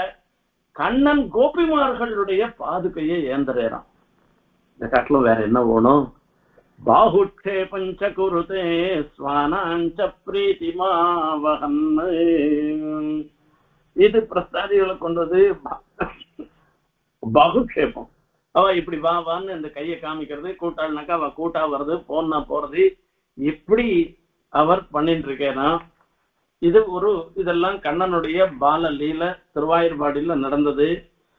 கண்ணன் கோபிமார்களுடைய பாதுகையை ஏந்தறான். இந்த காட்டிலும் வேற என்ன வேணும்? பாகுட்சே பஞ்ச குருதே ஸ்வானாஞ்ச பிரீதிமாவஹன். இது பிரஸ்தாதிகளை கொண்டது பாகுக்ஷேபம். அவ இப்படி வா வான்னு இந்த கையை காமிக்கிறது, கூட்டாள்னாக்கா அவ கூட்டா வருது, போன்னா போறது, இப்படி அவர் பண்ணிட்டு இருக்கேனா. இது ஒரு இதெல்லாம் கண்ணனுடைய பால லீல திருவாயூர்பாடியில நடந்தது.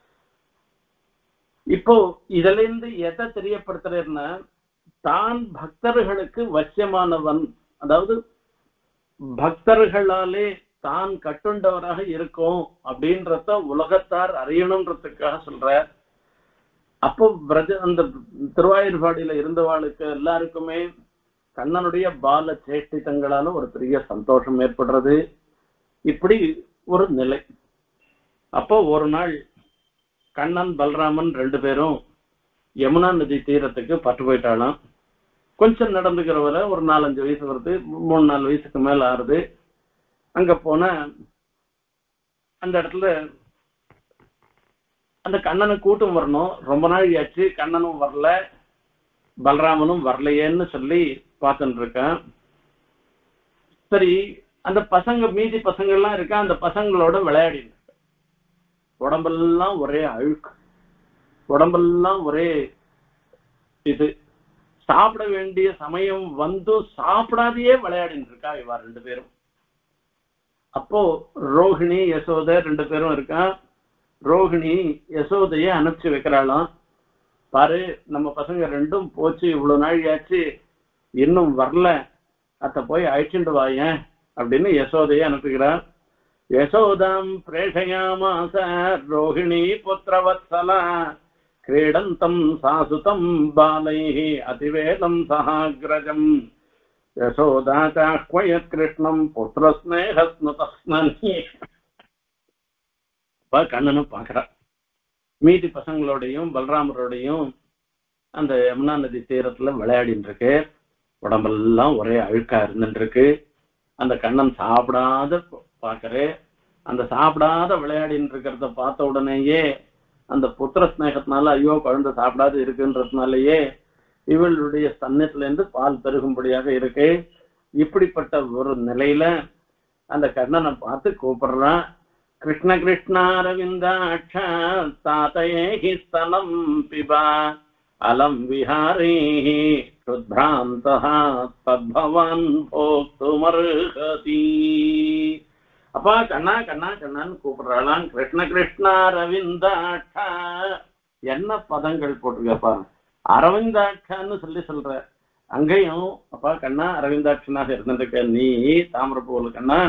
இப்போ இதுல இருந்து எதை தெரியப்படுத்துறேன்னா தான் பக்தர்களுக்கு வசியமானவன், அதாவது பக்தர்களாலே தான் கட்டுண்டவராக இருக்கும் அப்படின்றத உலகத்தார் அறியணும்ன்றதுக்காக சொல்ற. அப்போ பிரஜ அந்த திருவாயூர்பாடியில இருந்தவாளுக்கு எல்லாருக்குமே கண்ணனுடைய பால சேஷ்டிதங்களால ஒரு பெரிய சந்தோஷம் ஏற்படுறது. இப்படி ஒரு நிலை. அப்போ ஒரு நாள் கண்ணன் பலராமன் ரெண்டு பேரும் யமுனா நதி தீரத்துக்கு பட்டு போயிட்டாலும் கொஞ்சம் நடந்துக்கிறவரை ஒரு நாலஞ்சு வயசு வருது, மூணு நாலு வயசுக்கு மேல ஆறுது. அங்க போன அந்த இடத்துல அந்த கண்ணனை கூட்டம் வரணும். ரொம்ப நாள் ஆச்சு கண்ணனும் வரல பலராமனும் வரலையேன்னு சொல்லி பார்த்துட்டு இருக்கேன். சரி அந்த பசங்க மீதி பசங்க எல்லாம் இருக்கா, அந்த பசங்களோட விளையாடிட்டு இருக்க. உடம்பெல்லாம் ஒரே அழுக்கு, உடம்பெல்லாம் ஒரே இது. சாப்பிட வேண்டிய சமயம் வந்து சாப்பிடாதையே விளையாடிட்டு இருக்கா இவா ரெண்டு பேரும். அப்போ ரோஹிணி யசோதை ரெண்டு பேரும் இருக்கா. ரோஹிணி யசோதைய அனுப்பிச்சு வைக்கிறாளாம். பாரு நம்ம பசங்க ரெண்டும் போச்சு, இவ்வளவு நாள் ஆச்சு இன்னும் வரல, அத்த போய் அழைச்சிட்டு வாயேன் அப்படின்னு யசோதைய அனுப்புகிறார். யசோதாம் பிரேஷயாமாச ரோஹிணி புத்திரவத்சலா கிரீடந்தம் சாசுதம் பாலைஹி அதிவேதம் சஹாக்ரஜம் யசோதா சாஹ்வயத் கிருஷ்ணம் புத்திரஸ்நேகஸ்னுதஸ்னி. கண்ணனும் பாக்குறா. மீதி பசங்களோடையும் பலராமரோடையும் அந்த யமுனா நதி தீரத்துல விளையாடிட்டு இருக்கு. உடம்பெல்லாம் ஒரே அழுக்கா இருந்துட்டு இருக்கு. அந்த கண்ணன் சாப்பிடாத பாக்குறே. அந்த சாப்பிடாத விளையாடிட்டு இருக்கிறத பார்த்த உடனேயே அந்த புத்திர ஸ்நேகத்தினால ஐயோ குழந்தை சாப்பிடாது இருக்குன்றதுனாலயே இவளுடைய ஸ்தன்னத்துல இருந்து பால் பெருகும்படியாக இருக்கு. இப்படிப்பட்ட ஒரு நிலையில அந்த கண்ணனை பார்த்து கூப்பிடுறான். கிருஷ்ண கிருஷ்ணாரவிந்தாட்ச தாத்தயே ஸ்தனம் பிபா அலம் விஹாரே சுத்ராந்தஹ தத்பவான் போக்துமர்ஹதி. அப்பா கண்ணா கண்ணா கண்ணான்னு கூப்பிடுறாளாம். கிருஷ்ண கிருஷ்ணா அரவிந்தாட்சா, என்ன பதங்கள் போட்டிருக்கப்பா, அரவிந்தாட்சான்னு சொல்லி சொல்ற. அங்கேயும் அப்பா கண்ணா அரவிந்தாட்சனாக இருந்திருக்க நீ தாமிரபூல கண்ணா.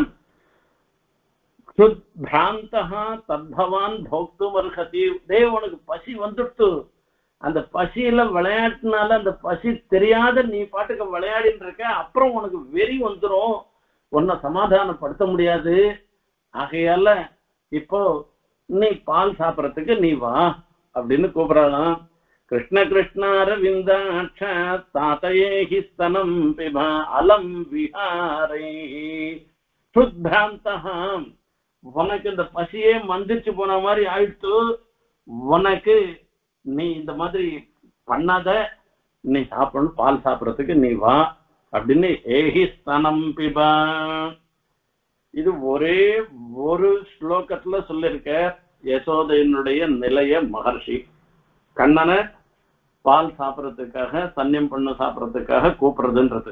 சுத்ராந்தஹ தத்பவான் போக்துமர்ஹதி, தேவ் உனக்கு பசி வந்துட்டு, அந்த பசியில விளையாட்டுனால அந்த பசி தெரியாத நீ பாட்டுக்கு விளையாடின்னு இருக்க, அப்புறம் உனக்கு வெறி வந்துடும், உன்னை சமாதானப்படுத்த முடியாது. ஆகையால இப்போ நீ பால் சாப்பிடறதுக்கு நீ வா அப்படின்னு கூப்பிடலாம். கிருஷ்ண கிருஷ்ணாரவிந்தாட்ச தாத்தயேஹி ஸ்தனம் பிபா அலம் விஹாரே சுத்ராந்தஹம். உனக்கு இந்த பசியே மந்திரிச்சு போன மாதிரி ஆயிடுத்து, உனக்கு நீ இந்த மாதிரி பண்ணாத, நீ சாப்பிடணும், பால் சாப்பிடறதுக்கு நீ வா அப்படின்னு ஏஹி ஸ்தனம் பிபா. இது ஒரே ஒரு ஸ்லோகத்துல சொல்லிருக்க யசோதையினுடைய நிலைய மகர்ஷி கண்ணனை பால் சாப்பிடறதுக்காக சன்னியம் பண்ண சாப்பிடறதுக்காக கூப்பிடுறதுன்றது.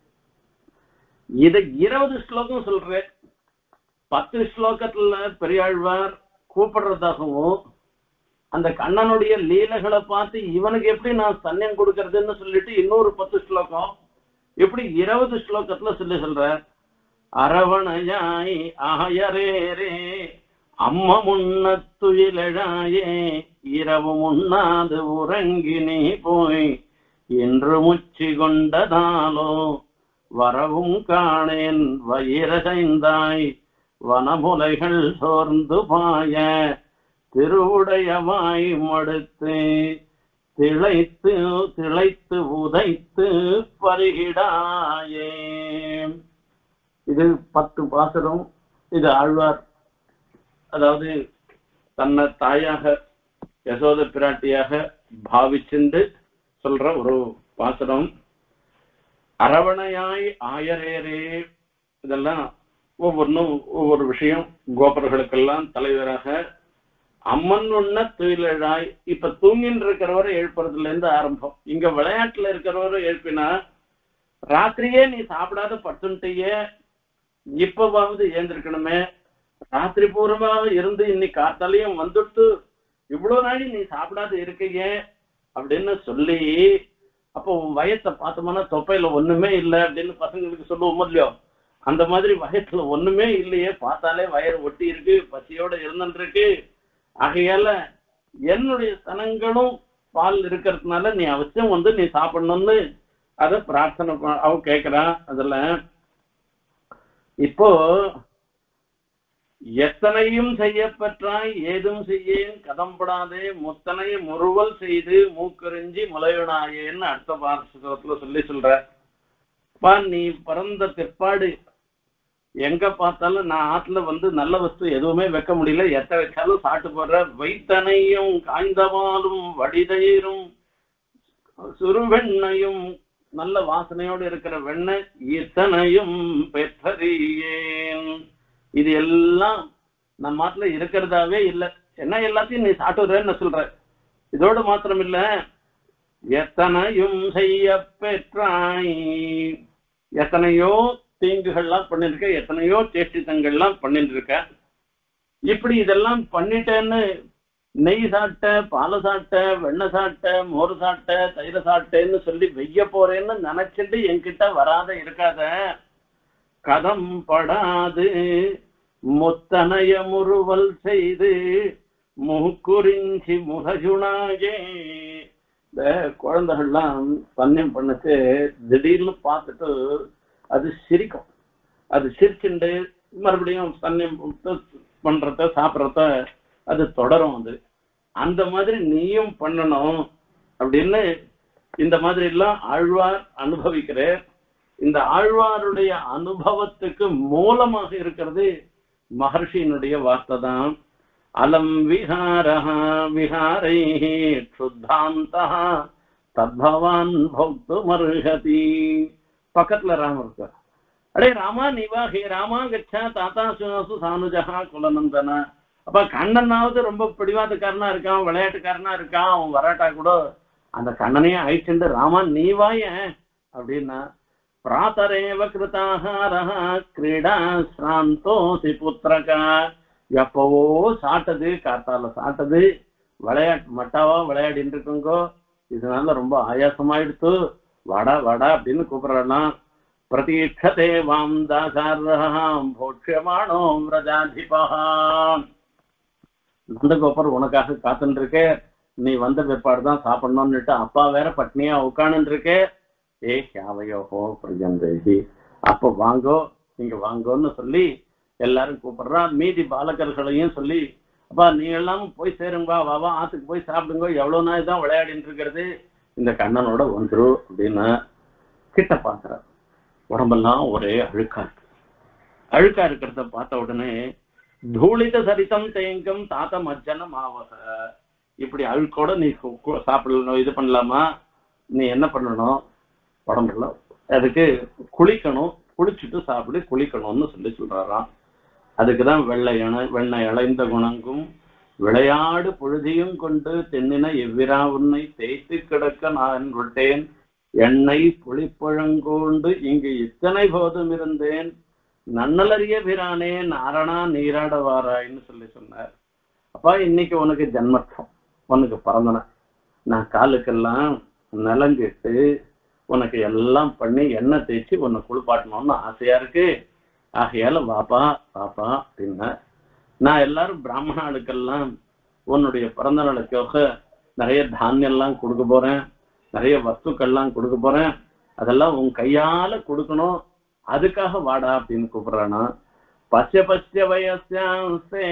இத இருபது ஸ்லோகம் சொல்ற. பத்து ஸ்லோகத்துல பெரியாழ்வார் கூப்பிடுறதாகவும் அந்த கண்ணனுடைய லீலைகளை பார்த்து இவனுக்கு எப்படி நான் சன்னியம் கொடுக்கறதுன்னு சொல்லிட்டு இன்னொரு பத்து ஸ்லோகம், இப்படி இருபது ஸ்லோகத்துல சொல்லி சொல்ற. அரவணையாய் ஆயரேரே அம்ம முன்னத்துயிலழாயே இரவு முன்னாது உறங்கினே போய் என்று முச்சி கொண்டதாலோ வரவும் காணேன் வயிறசைந்தாய் வனமுலைகள் சோர்ந்து பாய திருவுடையவாய் மடுத்து திளைத்து திளைத்து உதைத்து பருகிடாயே. இது பத்து பாசுரம். இது ஆழ்வார் அதாவது தன்னை தாயாக யசோத பிராட்டியாக பாவிச்சுண்டு சொல்ற ஒரு பாசுரம். அரவணையாய் ஆயரேரே, இதெல்லாம் ஒவ்வொன்றும் ஒவ்வொரு விஷயம். கோபர்களுக்கெல்லாம் தலைவராக அம்மன் உண்ண துயிலழாய். இப்ப தூங்கின்னு இருக்கிறவரை எழுப்புறதுல இருந்து ஆரம்பம். இங்க விளையாட்டுல இருக்கிறவரை எழுப்பினா ராத்திரியே நீ சாப்பிடாத படுத்துட்டே, இப்பவாவது ஏந்திருக்கணுமே, ராத்திரி பூர்வமாக இருந்து இன்னைக்கு காத்தாலையும் வந்துட்டு இவ்வளவு நாளி நீ சாப்பிடாத இருக்கையே அப்படின்னு சொல்லி, அப்போ உன் வயத்தை பார்த்தோம்னா தொப்பையில ஒண்ணுமே இல்லை அப்படின்னு பசங்களுக்கு சொல்லுவோம் இல்லையோ, அந்த மாதிரி வயத்துல ஒண்ணுமே இல்லையே, பார்த்தாலே வயறு ஒட்டி இருக்கு, பசியோட இருந்துருக்கு. ஆகையால என்னுடைய ஸ்தனங்களும் பால் இருக்கிறதுனால நீ அவசியம் வந்து நீ சாப்பிடணும்னு அத பிரார்த்தனை அவ கேட்கிறான். அதுல இப்போ எத்தனையும் செய்ய பெற்றாய் ஏதும் செய்யேன் கதம்படாதே முத்தனை முறுவல் செய்து மூக்கறிஞ்சி முளையனாயேன்னு அடுத்த பாரசத்துல சொல்லி சொல்ற. நீ பிறந்த பிற்பாடு எங்க பார்த்தாலும் நான் ஆத்துல வந்து நல்ல வஸ்து எதுவுமே வைக்க முடியல, எத்த வச்சாலும் சாப்பிட்டு போடுற. வைத்தனையும் காய்ந்தவாலும் வடிதயிரும் சுருவெண்ணையும் நல்ல வாசனையோடு இருக்கிற வெண்ணெய் இத்தனையும் பெற்றறியேன். இது எல்லாம் நம்ம மாட்டுல இருக்கிறதாவே இல்லை, என்ன எல்லாத்தையும் நீ சாப்பிடுறேன்னு சொல்ற. இதோடு மாத்திரம் இல்ல, எத்தனையும் செய்ய பெற்றாய், எத்தனையோ தீங்குகள்லாம் பண்ணிருக்க, எத்தனையோ சேஷ்டித்தங்கள்லாம் பண்ணிட்டு இருக்க. இப்படி இதெல்லாம் பண்ணிட்டேன்னு நெய் சாப்பிட்ட, பாலை சாப்பிட்ட, வெண்ணெய் சாப்பிட்ட, மோர் சாப்பிட்ட, தயிர சாப்பிட்டேன்னு சொல்லி வெய்ய போறேன்னு நினைச்சிட்டு என்கிட்ட வராத இருக்காத. கதம் படாது முத்தனைய முறுவல் செய்து முக்குறிஞ்சி முகஜுனாயே. இந்த குழந்தைகள்லாம் பன்னியம் பண்ணுச்சு, திடீர்னு பார்த்துட்டு அது சிரிக்கும். அது சிரிச்சுண்டு மறுபடியும் பன்னியம் பண்றத சாப்பிட்றத அது தொடரும். அது அந்த மாதிரி நீயும் பண்ணணும் அப்படின்னு இந்த மாதிரி எல்லாம் ஆழ்வார் அனுபவிக்கிற. இந்த ஆழ்வாருடைய அனுபவத்துக்கு மூலமாக இருக்கிறது மகர்ஷியினுடைய வார்த்தை தான். அலம் விஹாரஹ விஹாரை சுத்தாந்தஹ தத்பவான் பௌக்துமர்ஹதி. பக்கத்துல ராமர் இருக்கார். அடே ராமா நீவா, ஹே ராமா கச்சா தாத்தா சுனாசு சானுஜஹா குலநந்தனா. அப்ப கண்ணனாவது ரொம்ப பிடிவாதக்காரனா இருக்கான், விளையாட்டுக்காரனா இருக்கான், அவன் வராட்டா கூட அந்த கண்ணனையே அழிச்சுண்டு ராமா நீ வாய அப்படின்னா பிராத்தரேவ கிருதாஹாரஹ கிரீடா ஸ்ராந்தோசி புத்திரகா எப்பவோ சாட்டது காத்தால சாட்டது விளையாட்டு மட்டாவா விளையாடிட்டு இருக்குங்கோ இதனால ரொம்ப ஆயாசமாயிடுத்து வடா வடா அப்படின்னு கூப்பிடலாம் பிரதீட்சதே வாம் தாசாரம் போட்சியமானோ விரஜாதிபஹாம் நந்தகோபர் உனக்காக காத்துட்டு இருக்கே நீ வந்த பிற்பாடுதான் சாப்பிடணும்னுட்டு அப்பா வேற பட்னியா உட்காந்துட்டு இருக்கே ஏ யாவையோகோ பிரஜந்தேகி அப்ப வாங்கோ நீங்க வாங்கோன்னு சொல்லி எல்லாரும் கூப்பிடுறான் மீதி பாலகர்களையும் சொல்லி அப்பா நீ எல்லாம் போய் சேருங்க வாவா ஆத்துக்கு போய் சாப்பிடுங்க எவ்வளவு நாள் தான் விளையாடிட்டு இருக்கிறது இந்த கண்ணனோட வந்துரு அப்படின்னு கிட்ட பாக்குற உடம்பெல்லாம் ஒரே அழுக்கா இருக்கு அழுக்கா இருக்கிறத பார்த்த உடனே தூளித சரித்தம் தேங்கம் தாத்த மஜ்ஜனம் ஆவக இப்படி அழுக்கோட நீ சாப்பிடணும் இது பண்ணலாமா நீ என்ன பண்ணணும் உடம்புல அதுக்கு குளிக்கணும் குளிச்சுட்டு சாப்பிடு குளிக்கணும்னு சொல்லி சொல்றாராம் அதுக்குதான் வெள்ளை இணை வெண்ணெய் இளைந்த குணங்கும் விளையாடு பொழுதியும் கொண்டு தென்னின எவ்விரா உன்னை தேய்த்து கிடக்க நான் விட்டேன் எண்ணெய் புளிப்பழங்கோண்டு இங்கு இத்தனை போதும் இருந்தேன் நன்னலறிய பிரானே நாரணா நீராட வாராயின்னு சொல்லி சொன்னார். அப்பா இன்னைக்கு உனக்கு ஜன்மத்தம் உனக்கு பிறந்தன நான் காலுக்கெல்லாம் நலங்கிட்டு உனக்கு எல்லாம் பண்ணி எண்ணெய் தேய்ச்சி உன்னை குளிப்பாட்டணும்னு ஆசையா இருக்கு ஆகையால வாப்பா வாப்பா அப்படின்னா நான் எல்லாரும் பிராமணாளுக்கெல்லாம் உன்னுடைய பிறந்த நாளுக்காக நிறைய தானியெல்லாம் கொடுக்க போறேன் நிறைய வஸ்துக்கள்லாம் கொடுக்க போறேன் அதெல்லாம் உன் கையால கொடுக்கணும் அதுக்காக வாடா அப்படின்னு கூப்பிடுறானா பச்சை பச்சை வயசே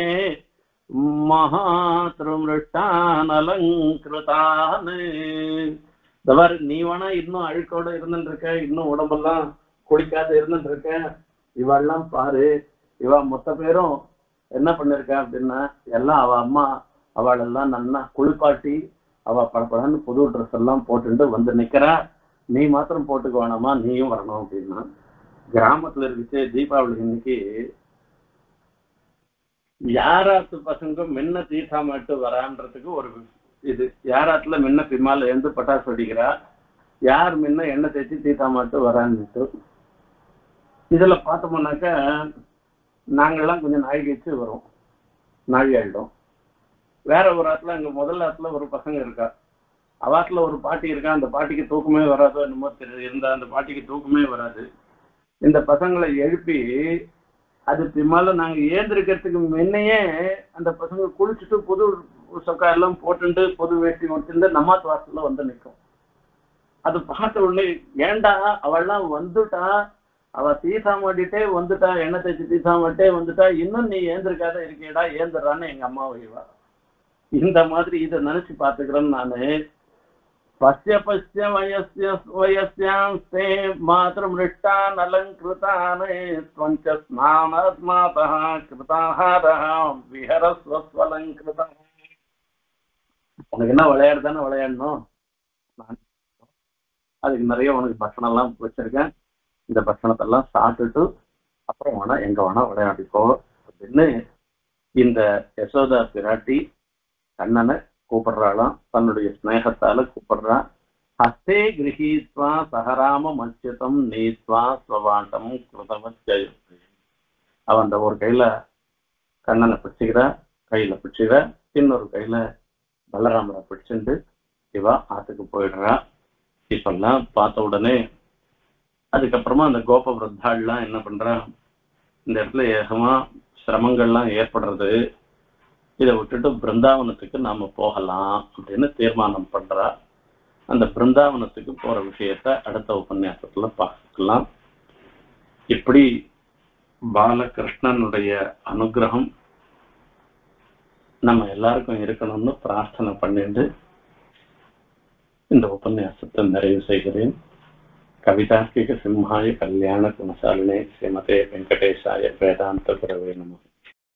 மகாத்ருமிருஷ்டான் அலங்கிருதானு தவாரு நீ வேணா இன்னும் அழுக்கோட இருந்துட்டு இருக்க இன்னும் உடம்பெல்லாம் குளிக்காத இருந்துட்டு இருக்க இவெல்லாம் பாரு இவ மொத்த பேரும் என்ன பண்ணிருக்கா அப்படின்னா எல்லாம் அவ அம்மா அவளெல்லாம் நல்லா குளிப்பாட்டி அவ படப்படன்னு புது ட்ரெஸ் எல்லாம் போட்டுட்டு வந்து நிக்கிறா நீ மாத்திரம் போட்டுக்க வேணாமா நீயும் வரணும் அப்படின்னா கிராமத்துல இருந்துச்சு தீபாவளி இன்னைக்கு யாராத்து பசங்க முன்ன தீர்த்தாமட்டு வரான்றதுக்கு ஒரு இது யாராத்துல முன்ன பிமால எழுந்து பட்டாசு வெடிக்கிறா யார் முன்ன எண்ணெய் தேய்ச்சி தீர்த்தாமட்டு வரான்னுட்டு இதுல பார்த்தோம்னாக்கா நாங்கெல்லாம் கொஞ்சம் நாய் கழிச்சு வரும் நாழி ஆயிடும் வேற ஒரு ஆத்துல அங்க முதல் ஆத்துல ஒரு பசங்க இருக்கா அவாத்துல ஒரு பாட்டி இருக்கா அந்த பாட்டிக்கு தூக்கமே வராதோ என்னமோ தெரியுது இருந்தா அந்த பாட்டிக்கு தூக்கமே வராது இந்த பசங்களை எழுப்பி அது பின்னால நாங்க ஏந்திருக்கிறதுக்கு முன்னையே அந்த பசங்க குளிச்சுட்டு புது சொக்கா எல்லாம் போட்டுட்டு புது வேட்டி ஒட்டுட்டு நம்மாத்து வாசல்ல வந்து நிற்கும் அது பார்த்த உடனே ஏண்டா அவள்லாம் வந்துட்டா அவ தீசாமாட்டிட்டே வந்துட்டா எண்ணெய் தேய்ச்சி தீசாமாட்டே வந்துட்டா இன்னும் நீ ஏந்திருக்காத இருக்கேடா ஏந்துறான்னு எங்க அம்மா வைவா இந்த மாதிரி இதை நினைச்சு பாத்துக்கிறேன்னு நானு பஸ்ய பஸ்ய வயஸ்ய வயஸ்யாஸ்தே மாத்ருமிருஷ்டான் அலங்கிருதானே ஸ்வஞ்ச ஸ்நானாத்மாதஹ கிருதாஹாரஹ விஹரஸ்வஸ்வலங்கிருதஹ உனக்கு என்ன விளையாடு தானே விளையாடணும் அதுக்கு நிறைய உனக்கு பட்சணம் எல்லாம் வச்சிருக்கேன் இந்த பட்சணத்தெல்லாம் சாப்பிட்டுட்டு அப்புறம் வேணா எங்க வேணா விளையாடிக்கோ அப்படின்னு இந்த யசோதா பிராட்டி கண்ணனை கூப்பிடுறாளாம் தன்னுடைய ஸ்நேகத்தால கூப்பிடுறா ஹஸ்தே கிரகீத்வா சகராம மத்யதம் நீத்வா ஸ்வவாண்டம் கிருதவத்யம் அவன் அந்த ஒரு கையில கண்ணனை பிடிச்சுக்கிறா கையில பிடிச்சுக்கிறா இன்னொரு கையில பலராமரை பிடிச்சுட்டு இவா ஆத்துக்கு போயிடுறா இப்பெல்லாம் பார்த்த உடனே அதுக்கப்புறமா அந்த கோப விருத்தாள்லாம் என்ன பண்றா இந்த இடத்துல ஏகமா சிரமங்கள்லாம் ஏற்படுறது இதை விட்டுட்டு பிருந்தாவனத்துக்கு நாம போகலாம் அப்படின்னு தீர்மானம் பண்றா அந்த பிருந்தாவனத்துக்கு போற விஷயத்த அடுத்த உபன்யாசத்துல பார்க்கலாம். இப்படி பாலகிருஷ்ணனுடைய அனுகிரகம் நம்ம எல்லாருக்கும் இருக்கணும்னு பிரார்த்தனை பண்ணிட்டு இந்த உபன்யாசத்தை நிறைவு செய்கிறேன். கவிதார்க்கிக சிம்ஹாய கல்யாண குணசாலினே ஸ்ரீமதே வெங்கடேசாய வேதாந்த குரவே நமः.